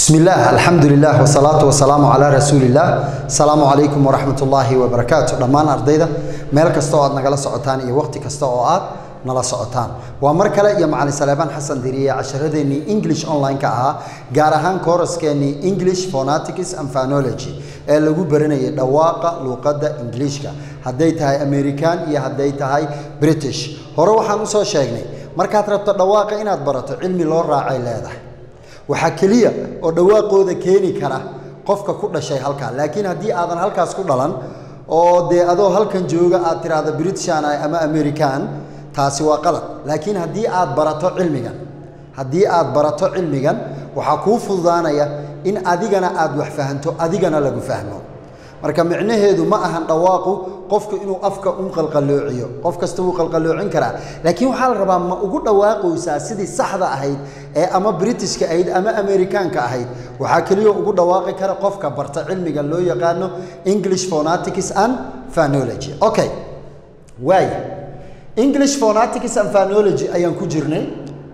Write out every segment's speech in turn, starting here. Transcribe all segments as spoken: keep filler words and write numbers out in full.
بسم الله الحمد لله والصلاة والسلام على رسول الله السلام عليكم ورحمة الله وبركاته دمان أرضيدا ميل كستو أد نغلا سعوتان إي وقت كستو أد نلا سعوتان ومركلة يا معلم سليمان حسن ديرية عشرة إنجليش أونلاين كأها جارهان كورس كني إنجليش فوناتيكس أم فانولوجي اللي هو برنامج دواقة لغة إنجليش كا هديت هاي أمريكان يا هديت هاي بريتش هروح نصو شيء مركات ربط دواقة إن أدبرت علمي لور راعي لهذا وحكلية ودواقوذا كيني كرا قفك كل شيء هالكا لكن هدي أذن هالكا سكولان أو دي أذو هالكا جوجا أترى هذا بريتشان أما أمريكان تاسوا قلق لكن هدي أد براتو علميا هدي أد براتو علميا وحكوف ضانيا إن أديجنا أد وحفهمتو أديجنا لجو فهمه مركب معناه هذا ما أهن دواقو قفك إنه أفك أم قلقلوعيو قفك استوى قلقلوعين كرا لكن وحال ربما ما أقول دواقو ساسدي صحة أهيد أما بريتش كأهيد أما أمريكان كأهيد وحكليه أقول دواقي كرا قفك برت علمي قال له يقانو English phonetics and phonology أوكي واي English phonetics and phonology أيام كجرني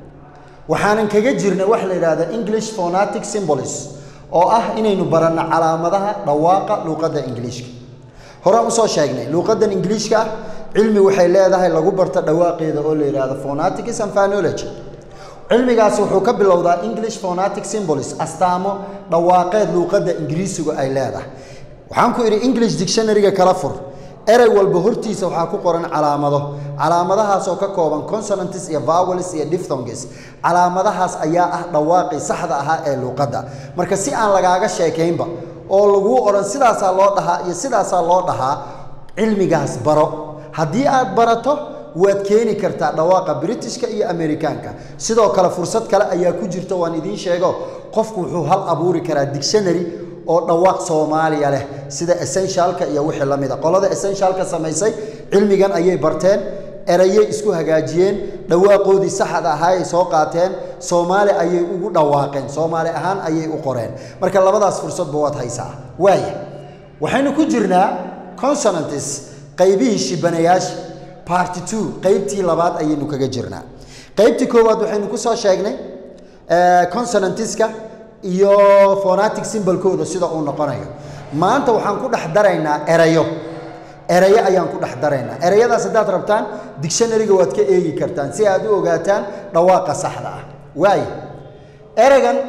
وحنا كجرني وحلا هذا English phonetic symbols oo ah inaynu barano calaamadaha dhawaaqa luqadda Ingiriiska hore u soo sheegnay luqadda Ingiriiska cilmi waxay leedahay lagu barto dhawaaqeeda oo la yiraahdo phonetics and phonology cilmigaas wuxuu ka bilowdaa English phonetic symbols astaamo dhawaaqeed luqadda Ingiriisiga ay leedahay waxaan ku iri English dictionary-ga kala fur eray walba hortiisa waxa ku qoran calaamado calaamadahaas oo ka kooban consonants iyo vowels iyo diphthongs calaamadahaas ayaa ah dhawaaqi saxda ah ee luqadda marka si aan lagaaga sheekeynba oo lagu oran sidaas loo dhahaa iyo sidaas loo dhahaa cilmigaas baro hadii aad barato waad keeni kartaa dhawaaqa Britishka iyo Amerikaanka sidoo kale fursad kale ayaa ku jirta waan idin sheego qofku wuxuu hal abuuri karaa dictionary oo dhawaaq Soomaaliya leh sida essentialka iyo wixii la mid ah qolada essentialka sameysay cilmigan ayay barteen erayay isku hagaajiyeen dhawaaqoodii saxda ah ay soo qaateen Soomaali ayay ugu dhawaaqeen Soomaali ahaan ayay u qoreen marka labadaas fursad buu wad haysaa waay waxaynu ku jirnaa consonants qaybihii shibanayaasha part two qaybtii labaad ayaynu kaga jirnaa qaybtii koowaad waxaynu ku soo sheegnay ee consonantska iyo phonetic symbol-kooda sida uu noqonayo maanta waxaan ku dhex daraynaa erayo erayo ayaan ku dhex daraynaa erayadaas hadaad rabtaan dictionary-ga waad ka eegi kartaan si aad u ogaataan dhawaaqa saxda ah waay eragan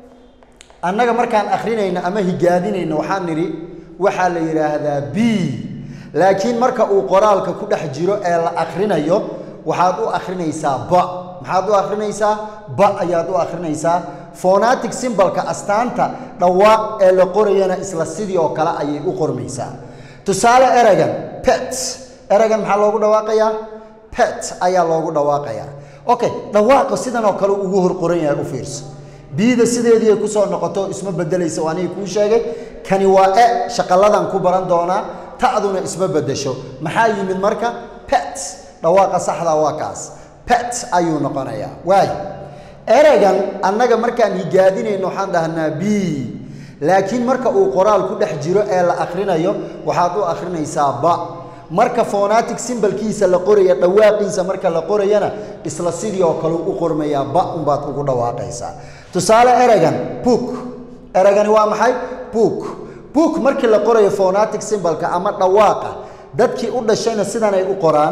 annaga markaan akhrinayna ama higaadinayna waxaan niri waxa la yiraahdaa b laakiin marka uu qoraalka ku dhex jiro ee la akhrinayo waxaad u akhrinaysaa ba maxaad u akhrinaysaa ba ayaad u akhrinaysaa phonetic symbol-ka astaanta dhawaaq ee la qorayana isla sidii oo kale ayay u qormaysaa tusaale eragan pet eragan maxaa loogu dhawaaqayaa pet ayaa loogu dhawaaqayaa okay dhawaaqa sidan oo kale ugu hor qoran yahay u fiirso biida sideedii ku soo noqoto isma bedelayso waanay ku sheegay kani waa e shaqaladan ku baran doona taaduna isma bedesho maxaa yimid marka pet dhawaaqa saxda waa kaas pet ayuu noqonayaa waay eragan annaga markaan higaadinayno waxaan dhahnaa b laakiin marka uu qoraal ku dhex jiro ee la akhrinayo waxaad u akhrinaysaa ba marka phonetic symbol-kiisa la qorayo dhawaaqiisa marka la qorayana isla sidii oo kale u qormayaa ba un baad ugu dhawaaqaysaa tusaale eragan book eragani waa maxay book book markii la qorayo phonetic symbol-ka ama dhawaaqa dadkii u dhashayna sidan ay u qoraan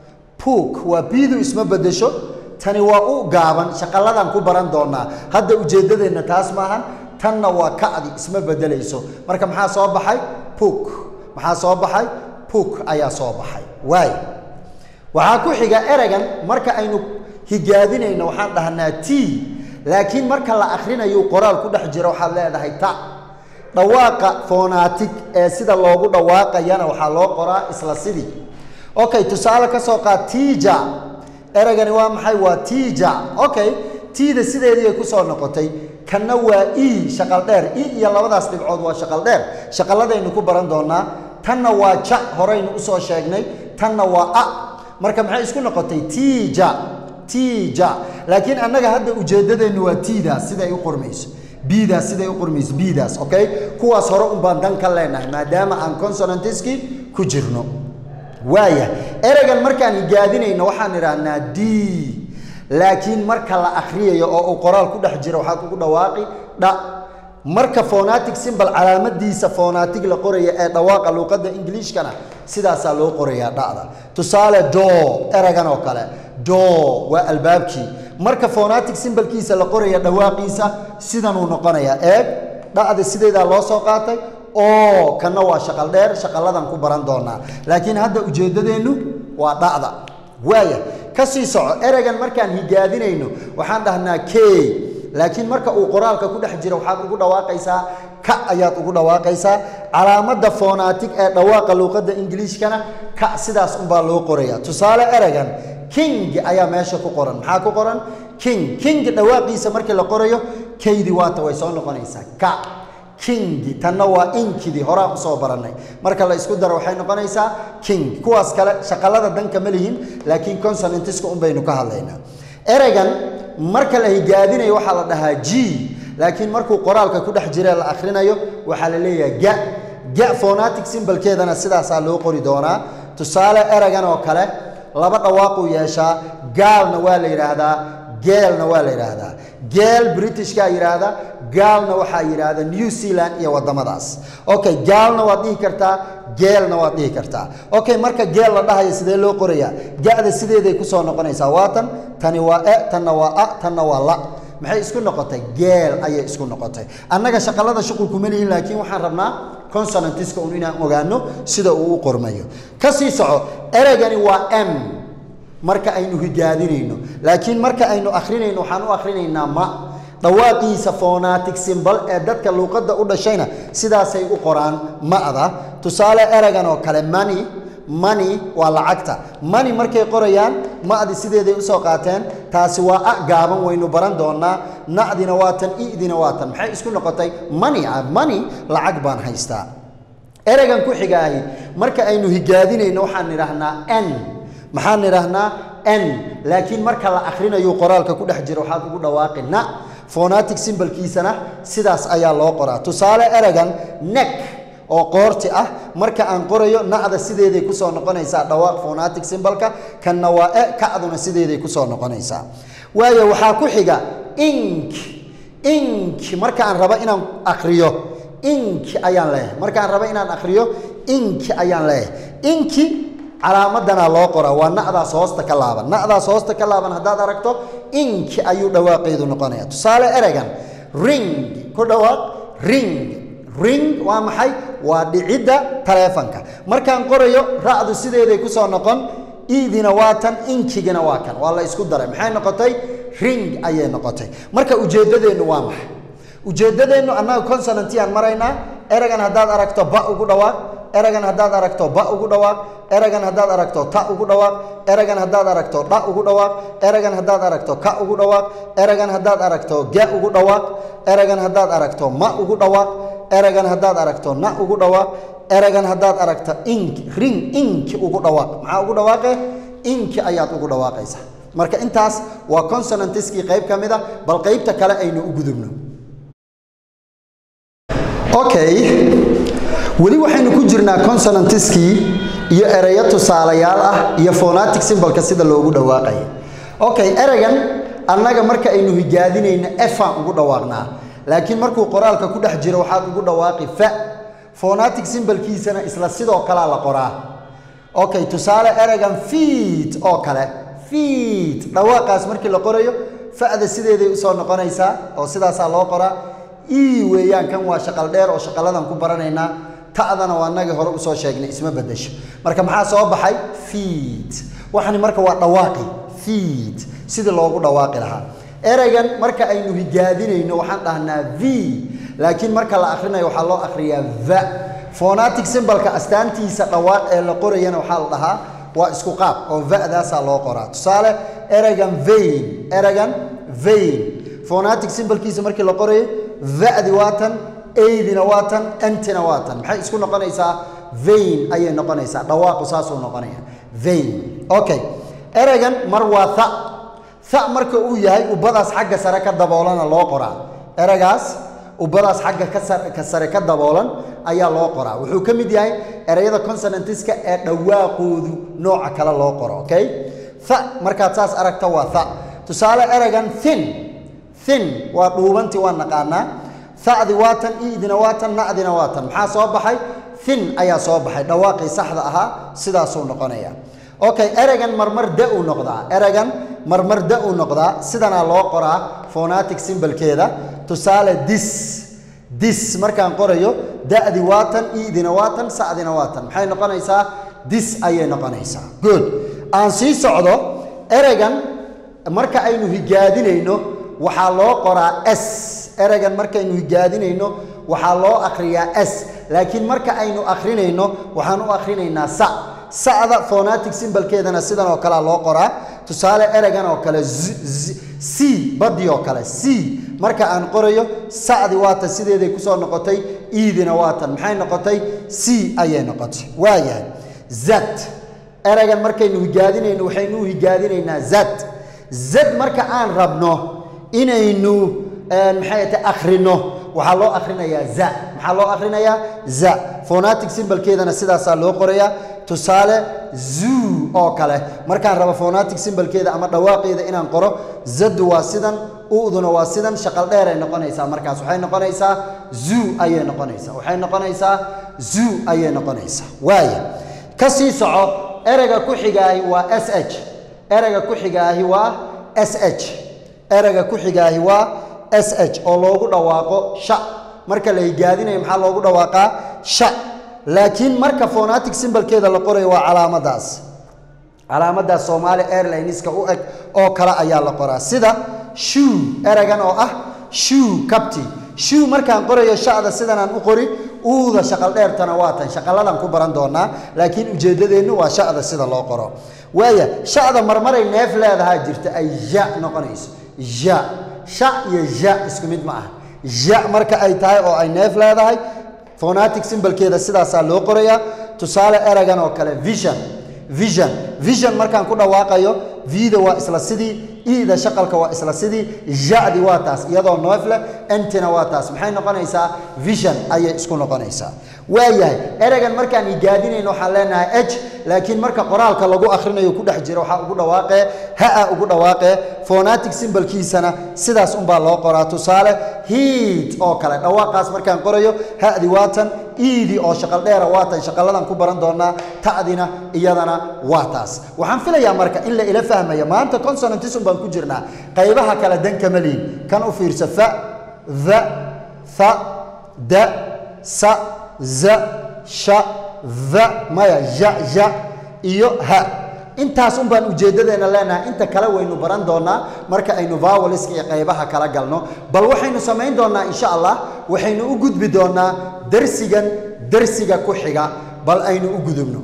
book waa biidu isma bedesho tani waa u gaaban shaqaladan ku baran doonaa hadda ujeedadeena taas maahan tanna waa kacdi isma bedelayso marka maxaa soo baxay book maxaa soo baxay book ayaa soo baxay waay waxa ku xiga eragan marka aynu higaadinayno waxaan dhahnaa t laakiin marka la akhrinayo qoraal ku dhex jiro waxa leedahay ta dhawaaqa phonetic ee sida loogu dhawaaqayana waxa loo qoraa isla sidii okay tusaale ka soo qaad teacher eragani waa maxay waa teacher okay tiida sideedii ku soo noqotay kana waa e shaqal dheer e iyo labadaas dhibcood waa shaqal dheer shaqaladaynu ku baran doonaa tanna waa ja horeynu u soo sheegnay tanna waa a marka maxay isku noqotay teacher teacher laakiin annaga hadda ujeedadeenu waa tiidaas siday u qormayso biidaas siday u qormayso biidaas okay kuwaas hore un baan dan ka leenahay maadaama aan consonantski ku jirno waaya eragan markaan higaadinayno waxaan irahnaa d laakiin marka la akhriyayo oo uu qoraal ku dhex jiro waxaad ugu dhawaaqi dha marka phonetic symbol calaamadiisa phonetic la qorayo ee dhawaaqa luqadda Englishkana sidaasaa loo qorayaa dhacda tusaale door eragan oo kale door waa albaabkii marka phonetic symbolkiisa la qorayo dhawaaqiisa sidan uu noqonayaa eeg dhacda sideeda loo soo qaatay oo kana waa shaqal dheer shaqaladan ku baran doonaa laakiin hadda ujeedadeenu waa dhacda waaya ka sii soco eragan markaan higaadinayno waxaan dhahnaa k laakiin marka uu qoraalka ku dhex jiro waxaad ugu dhawaaqaysaa ka ayaad ugu dhawaaqaysaa calaamada phonetic ee dhawaaqa luqadda Englishkana ka sidaas un baa loo qorayaa tusaale eragan king ayaa meesha ku qoran maxaa ku qoran king king dhawaaqiisa markii la qorayo kaydi waata way soo noqonaysaa ka king tanna waa inkidi horaa u soo baranay marka la isku daro waxay noqonaysaa king kuwaas kale shaqalada danka ma lihin laakiin consonantiska un baynu ka hadlaynaa eragan marka la higaadinayo waxaa la dhahaa g laakiin markuu qoraalka ku dhex jira la akhrinayo waxaa la leeyahay ga ga phonetic symbolkeedana sidaasaa loo qori doonaa tusaale eragan oo kale laba dhawaaquu yeeshaa gaalna waa la yidhaahdaa geelna waa la yidhaahdaa geel britishkaa yidhaahda gaalna waxaa yidhaahda New Zealand iyo wadamadaas okay gaalna waad dhihi kartaa geelna waad dhihi kartaa okay marka geel la dhahayo sidee loo qorayaa ga'da sideeday ku soo noqonaysaa waatan tani waa e tanna waa a tanna waa la maxay isku noqotay geel ayay isku noqotay annaga shaqalada shuqul kuma lihin laakiin waxaan rabnaa consonantiska un inaan ogaano sida uu u qormayo ka sii soco eragani waa m marka aynu higaadinayno laakiin marka aynu akhrinayno waxaan u akhrinaynaa ma dhawaaqiisa phonetic symbol ee dadka luqadda u dhashayna sidaasay u qoraan ma'da tusaale eragan oo kale money money waa lacagta money markay qorayaan ma'di sideeday u soo qaateen taasi waa a gaaban waynu baran doonaa na'dina waa tan i'dina waa tan maxay isku noqotay money money lacag baan haystaa eragan ku xigaahi marka aynu higaadinayno waxaan nidhaahnaa n maxaan nidhaahnaa n laakiin marka la akhrinayo qoraalka ku dhex jiro waxaad ugu dhawaaqi na phonetic symbolkiisana sidaas ayaa loo qoraa tusaale eragan neck oo qoorti ah marka aan qorayo na'da sideeday ku soo noqonaysaa dhawaaq phonetic symbolka kanna waa e ka'duna sideeday ku soo noqonaysaa waayo waxaa ku xiga ink ink marka aan rabo inaan akhriyo ink ayaan leeyahay marka aan rabo inaan akhriyo ink ayaan leeyahay inki calaamadana loo qoraa waa na'daas hoosta ka laaban na'daas hoosta ka laaban haddaad aragto ink ayuu dhawaaqeedu noqonaya tusaale eragan ring ku dhawaaq ring ring waa maxay waa dhicidda taleefanka markaan qorayo ra'du sideeday ku soo noqon iidina waa tan inkigina waa kan waa la isku daray maxay noqotay ring ayay noqotay marka ujeeddadeennu waa maxay ujeeddadeennu annaga consonantiyaan maraynaa eragan haddaad aragto ba ugu dhawaaq eragan haddaad aragto ba ugu dhawaaq eragan haddaad aragto ta ugu dhawaaq eragan haddaad aragto dha ugu dhawaaq eragan haddaad aragto ka ugu dhawaaq eragan haddaad aragto ga ugu dhawaaq eragan haddaad aragto ma ugu dhawaaq eragan haddaad aragto na ugu dhawaaq eragan haddaad aragto ink ring ink ugu dhawaaq maxaa ugu dhawaaqe ink ayaad ugu dhawaaqaysaa marka intaas waa consonantiskii qayb ka mid a bal qaybta kale aynu u gudubno okay weli waxaynu ku jirnaa consonantiskii iyo erayo tusaalayaal ah iyo phonetic symbolka sida loogu dhawaaqay okay eragan annaga marka aynu higaadinayna f aan ugu dhawaaqnaa laakiin markuu qoraalka ku dhex jiro waxaad ugu dhawaaqi fa phonetic symbolkiisana isla sidoo kale la qoraa okay tusaale eragan feet oo kale feet dhawaaqaas markii la qorayo fa'da sideeday u soo noqonaysaa oo sidaasaa loo qoraa ii weeyaan kan waa shaqal dheer oo shaqaladan ku baranaynaa ta'dana waa annaga hore u soo sheegnay isma bedesho marka maxaa soo baxay feet waxani marka waa dhawaaqi feet sida loogu dhawaaqi lahaa eragan marka aynu higaadinayno waxaan dhahnaa v laakiin marka la akhrinayo waxaa loo akhriyaa va phonetic symbolka astaantiisa dhawaaq ee la qorayana waxaa la dhahaa waa isku qaab oo va'daasaa loo qoraa tusaale eragan vein eragan vein phonetic symbolkiisa markii la qorayo va'di waa tan aydina waa tan antina waa tan maxay isku noqonaysaa vein ayay noqonaysaa dhawaaqu saasuu noqonaya vein okay eragan mar waa tha tha marka uu yahay ubadaas xagga sare ka daboolana loo qoraa eragaas ubadaas xagga ka sare ka daboolan ayaa loo qoraa wuxuu ka mid yahay erayada consonantiska ee dhawaaqoodu nooca kale loo qoro okay tha markaad saas aragto waa tha tusaale eragan thin thin waa dhuubantii waan naqaanaa tha'di waatan iidina waatan na'dina waatan maxaa soo baxay thin ayaa soo baxay dhawaaqii saxda ahaa sidaasuu noqonaya okay eragan marmar da uu noqdaa eragan marmar da uu noqdaa sidana loo qoraa phonetic symbol-keeda tusaale this this markaan qorayo da'di waatan iidina waatan sa'dina waatan maxay noqonaysaa this ayay noqonaysaa good aan sii socdo eragan marka aynu higaadinayno waxaa loo qoraa s eragan markaynu higaadinayno waxaa loo akhriyaa s laakiin marka aynu akhrinayno waxaan u akhrinaynaa sa sa'da phonetic symbol-keedana sidan oo kale loo qoraa tusaale eragan oo kale c badi oo kale c marka aan qorayo sa'di waatan sideeday ku soo noqotay iidina waatan maxay noqotay c ayay noqotay waayahay z eragan markaynu higaadinayno waxaynu higaadinaynaa z z marka aan rabno inaynu maxay tahay akhrino waxaa loo akhrinayaa za maxaa loo akhrinayaa za phonetic symbol-keedana sidaasaa loo qorayaa tusaale zoo oo kale markaan rabo phonetic symbol-keeda ama dhawaaqeeda inaan qoro zadu waa sidan u'duna waa sidan shaqal dheer ay noqonaysaa markaas waxay noqonaysaa zoo ayay noqonaysaa waxay noqonaysaa zoo ayay noqonaysaa waaya ka sii soco ereyga ku xigaahi waa s h ereyga ku xigaahi waa s h ereyga ku xigaahi waa s h oo loogu dhawaaqo sha marka la higaadinayo maxaa loogu dhawaaqaa sha laakiin marka phonetic symbol-keeda la qorayo waa calaamadaas calaamadaas Somali Airlineska u eg oo kale ayaa la qoraa sida shoe eragan oo ah shoe kabti shoe markaan qorayo shacda sidan aan u qori uuda shaqal dheertana waatan shaqaladan ku baran doonaa laakiin ujeedadeenu waa shacda sida loo qoro waaya shacda marmaray neef leedahay jirta ay ja noqonayso ja sha iyo ja isku mid ma aha ja marka ay tahay oo ay neef leedahay phonetic symbol-keeda sidaasaa loo qorayaa tusaale eragan oo kale vision vision vision markaan ku dhawaaqayo vida waa isla sidii iida shaqalka waa isla sidii jadi waa taas iyadoo neef leh entina waa taas maxay noqonaysaa vision ayay isku noqonaysaa waayahay eragan markaan higaadinayno waxaan leenahay h laakiin marka qoraalka lagu akhrinayo ku dhex jiro waxaa ugu dhawaaqee ha ugu dhawaaqee phonetic symbol-kiisana sidaas unbaa loo qoraa tusaale heat oo kale dhawaaqaas markaan qorayo hadi waatan iidi oo shaqal dheera waatan shaqaladan ku baran doonaa ta'dina iyadana waa taas waxaan filayaa marka in la ila fahmayo maanta consonantism baan ku jirnaa qaybaha kala dan kama liin kan u fiirsa fa dha tha da sa za sha dha maya ja ja iyo ha intaas un baan ujeedadeena leenahay inta kale waynu baran doonaa marka aynu vowelska iyo qaybaha kala galno bal waxaynu samayn doonaa insha Allah waxaynu u gudbi doonaa darsigan darsiga ku xiga bal aynu u gudubno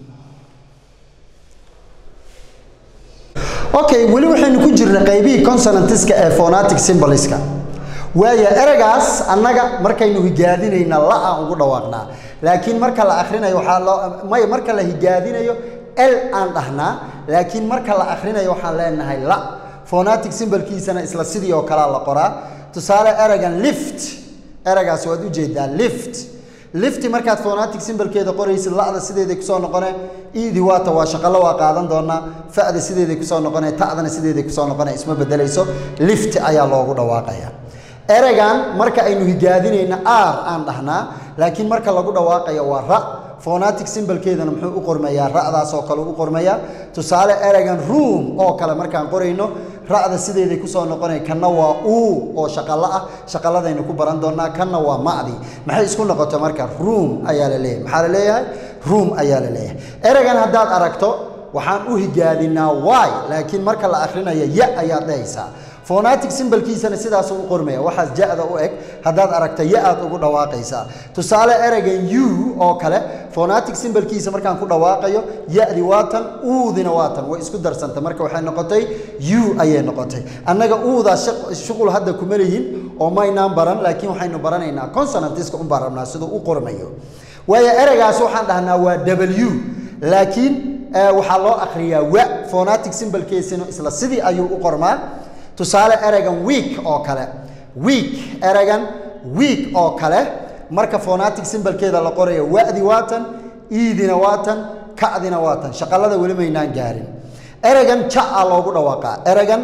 okay wali waxaynu ku jirnaa qaybihii consonantiska ee phonetic symboliska waaya eragaas annaga markaynu higaadinayna la aan ugu dhawaaqnaa laakiin marka la akhrinayo waxa loo may marka la higaadinayo l aan dhahnaa laakiin marka la akhrinayo waxaan leenahay la phonetic symbol-kiisana isla sidii oo kale la qoraa tusaale eragan lift eragaas waad u jeedaa lift lift markaad phonetic symbol-keeda qoraysid la'da sideeday ku soo noqonay iidi waata waa shaqalo waa qaadan doonaa fa'da sideeday ku soo noqonay ta'dana sideeday ku soo noqonay isma bedelayso lift ayaa loogu dhawaaqayaa eragan marka aynu higaadinayna r aan dhahnaa laakiin marka lagu dhawaaqayo waa ra phonetic symbol-keedana muxuu u qormayaa ra'daas oo kale u qormayaa tusaale eragan room oo kale markaan qorayno ra'da sideeday ku soo noqonay kanna waa uu oo shaqalo ah shaqaladaynu ku baran doonaa kanna waa ma'di maxay isku noqoto marka room ayaa la leeyahay maxaa la leeyahay room ayaa la leeyahay eragan haddaad aragto waxaan u higaadinaa y laakiin marka la akhrinayo ya ayaad dhehaysaa phonetic symbol-kiisana sidaas u qormaya waxaas ja'da u eg haddaad aragto ya aad ugu dhawaaqaysaa tusaale eragan u oo kale phonetic symbol-kiisa markaan ku dhawaaqayo ya'di waatan uudina waatan way isku darsantay marka waxay noqotay u ayay noqotay annaga uudaa shuqul hadda kuma leeyin oo maynaan baran laakiin waxaynu baranaynaa consonantiska un baan rabnaa siduu u qormayo waayo eragaas waxaan dhahnaa waa w laakiin waxaa loo akhriyaa wa phonetic symbol-kiisina isla sidii ayuu u qormaa tusaale eragan week oo kale week eragan week oo kale marka phonetic symbol-keeda la qorayo wa'di waatan iidina waatan ka'dina waatan shaqalada weli maynaan gaarin eragan ja loogu dhawaaqaa eragan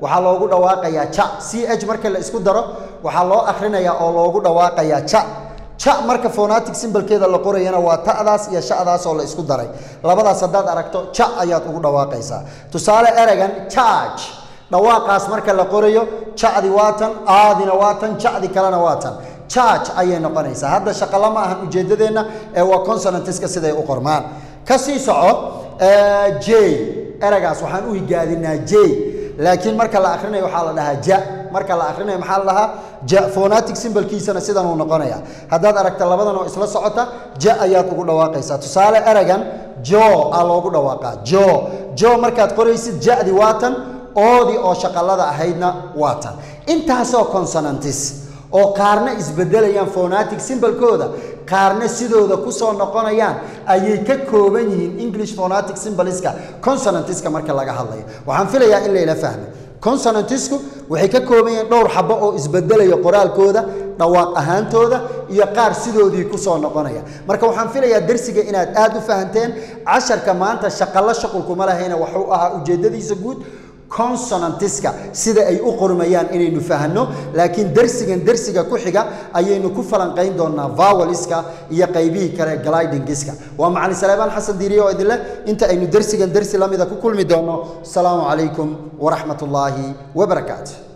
waxaa loogu dhawaaqayaa ja c h marka la isku daro waxaa loo akhrinayaa oo loogu dhawaaqayaa ja ja marka phonetic symbolkeeda la qorayana waa ta'daas iyo sha'daas oo la isku daray labadaas haddaad aragto ja ayaad ugu dhawaaqaysaa tusaale ereygan charge dhawaaqaas marka la qorayo jacdi waatan aadina waatan jacdi kalena waatan charge ayay noqonaysaa hadda shaqo lama ahan ujeedadeenna ee waa consonantiska siday u qormaan ka sii soco j ereygaas waxaan u higaadinaa j laakiin marka la akhrinayo waxaa la dhahaa ja marka la akhrinayo maxaa la dhahaa ja phonetic symbolkiisana sidan uu noqonaya haddaad aragta labadan oo isla socota ja ayaad ugu dhawaaqaysaa tusaale ereygan jo aa loogu dhawaaqaa jo jo markaad qoraysid ja'di waatan oodii oo shaqalada ahaydna waatan intaasoo consonantis oo qaarna isbedelayaan phonetic symbolkooda qaarna sidooda ku soo noqonayaan ayay ka kooban yihiin English phonetic symboliska consonantiska marka laga hadlayo waxaan filayaa in la ila fahmo consonantisku waxay ka kooban yihiin dhowr xabo oo isbedelayo qoraalkooda dhawaaq ahaantooda iyo qaar sidoodii ku soo noqonaya marka waxaan filayaa darsiga inaad aad u fahanteen casharka maanta shaqalo shaqulkuma lahayna wuxuu ahaa ujeedadiisa guud consonantiska sida ay u qormayaan inaynu fahanno laakiin darsigan darsiga ku xiga ayaynu ku falanqayn doonaa voweliska iyo qaybihii kale glidingiska waa macallin Salebaan Xasan Diiriye oo idin leh inta aynu darsigan darsi lamida ku kulmi doono salaamu calaykum wa rahmatullaahi wa barakaatuh